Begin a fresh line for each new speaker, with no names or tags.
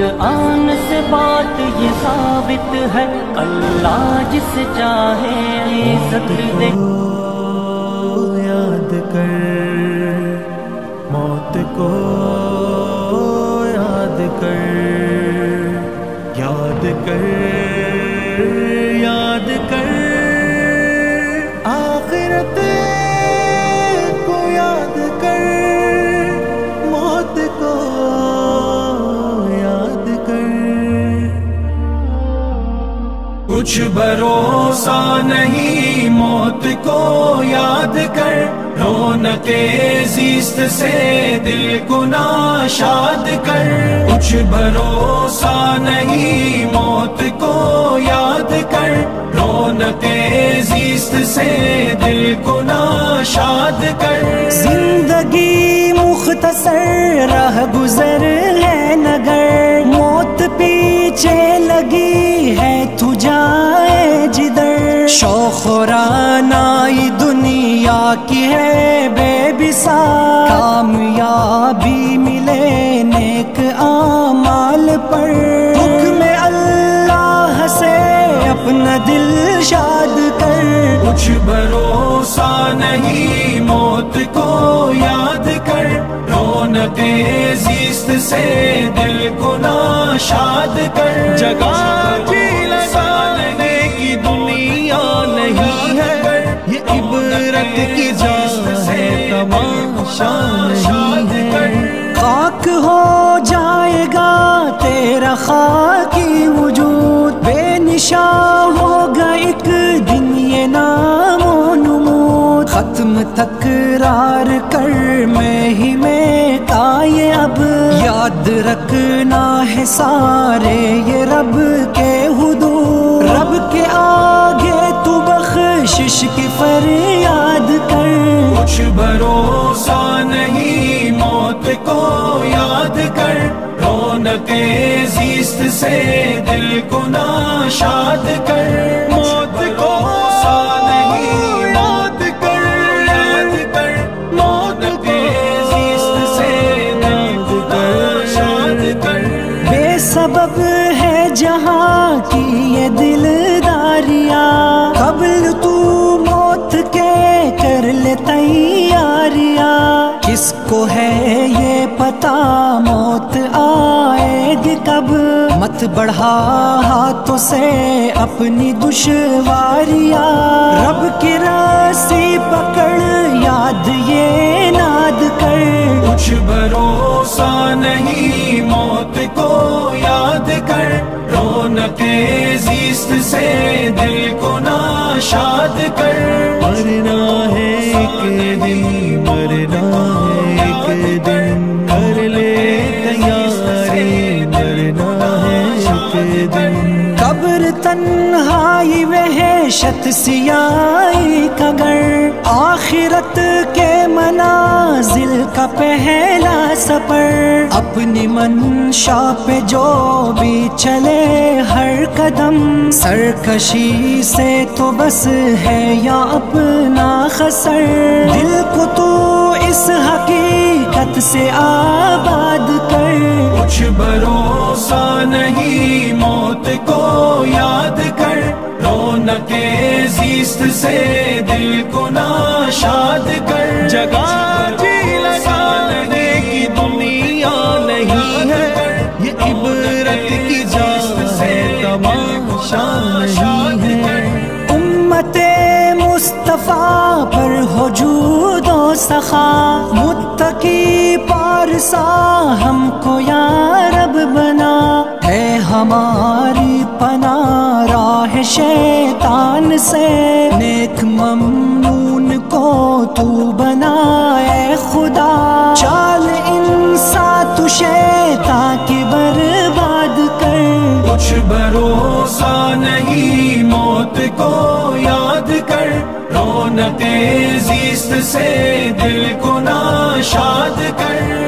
قرآن سے بات یہ ثابت ہے، اللہ جس چاہے عزت دے۔
یاد کر موت کو، یاد کر، یاد کر، یاد کر آخرت کو، یاد کر موت کو، یاد کر۔ کچھ بھروسہ نہیں موت کو یاد کر، رونق زیست سے دل کو ناشاد کر۔ کچھ بھروسہ نہیں موت کو یاد کر، رونق زیست سے دل کو ناشاد کر۔
زندگی مختصر رہ گزر ہے نگر، موت پیچھے لگی ہے تو جائے جدھر۔ شوق و رعنائی دنیا کی ہے بے مثال، کامیابی ملے نیک اعمال پر۔ حکم اللہ سے اپنا دل شاد کر۔
کچھ بھروسہ نہیں موت کو یاد کر، رونق زیست سے دل کو ناشاد کر۔ جگہ جی لگانے کی دنیا نہیں ہے، یہ عبرت کی جا ہے، تماشا نہیں ہے۔
خاک ہو جائے گا تیرا خاکی وجود، بے نشان ہوگا ایک دن یہ نام و نمود۔ ختم تکرار کر میں ہی میں کا یہ اب، یاد رکھنا ہے سارے یہ رب کے حدود۔ رب کے آگے تو بخشش کی فریاد کر۔
کچھ بھروسہ نہیں موت کو یاد کر، رونق زیست سے دل کو ناشاد کر۔ موت کو نہیں موت کر، یاد کر، موت کے زیست سے دل کو ناشاد کر۔
بے سبب ہے جہاں کی یہ دلداریاں، قبل تو موت کے کر لے تیاریاں۔ کس کو ہے یہ پتا موت آئے گی کب، مت بڑھا ہاتھوں سے اپنی دشواریاں۔ رب کی رسی پکڑ یاد یہ ناد کر۔
کچھ بھروسہ نہیں موت کو یاد کر، رونق زیست سے دل کو ناشاد کر۔ مرنا ہے ایک دن، مرنا ہے ایک دن، کر لے تیاری، مرنا ہے ایک دن۔
قبر تنہائی وحشت سیاہی کا گھر، آخرت کے منازل کا پہلا سفر۔ اپنی منشا پہ جو بھی چلے ہر قدم، سرکشی سے تو بس ہے یا اپنا خسر۔ دل کو تو اس حقیقت سے آباد کر۔
کچھ بھروسہ نہیں موت کو یاد کر، رونق زیست سے دل کو ناشاد کر۔ جگہ جی لگانے کی دنیا نہیں ہے، یہ عبرت کی جا ہے، تماشا نہیں ہے۔
امت مصطفیٰ پر ہو جود و سخا، متقی پارسا ہم کو یا رب بنا۔ ہے ہماری پناہ راہ شیطان سے، نیک ممنون کو تو بنائے خدا۔ چال انسان تو شیطان کی برباد کر۔
کچھ بھروسہ نہیں موت کو یاد کر، رونق زیست سے دل کو ناشاد کر۔